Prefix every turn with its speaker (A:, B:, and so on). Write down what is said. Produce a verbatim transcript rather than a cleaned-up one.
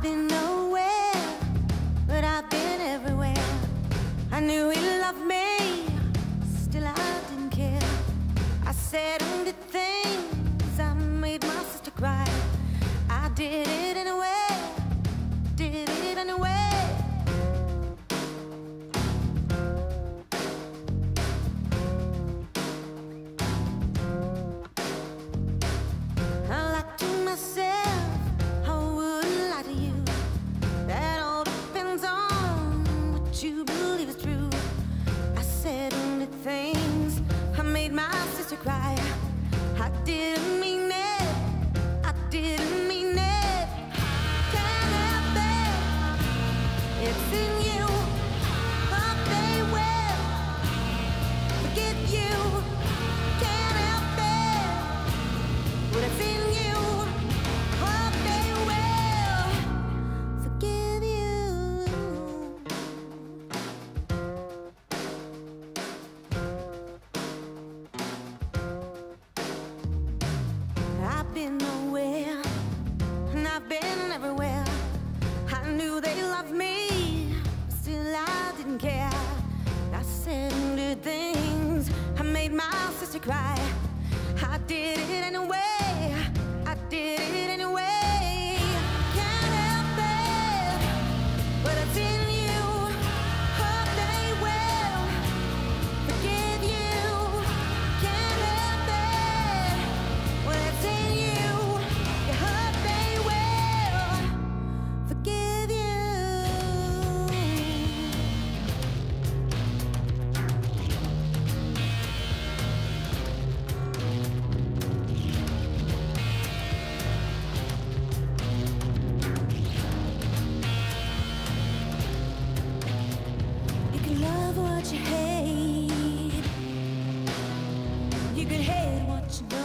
A: been nowhere, but I've been everywhere. I knew he loved me, still I didn't care. I said and did things, I made my sister cry. I did it anyway, did it anyway. I lied to myself, I wouldn't lie to you. That all depends on what you believe is true. I said and did things, I made my sister cry. I didn't mean it, I didn't mean it. Can't help it, it's in you. Hope they will forget you. Can't help it, but it's in you. Hope they will forgive you. I've been nowhere, and I've been everywhere. I knew they loved me, but still I didn't care. I said and did things, I made my sister cry. I did it anyway, I did it anyway. Can't help it, but it's in you. Hope they will forgive you. Can't help it, well it's in you. You hope they will forgive you. You can love what you hate, you can hate what you know.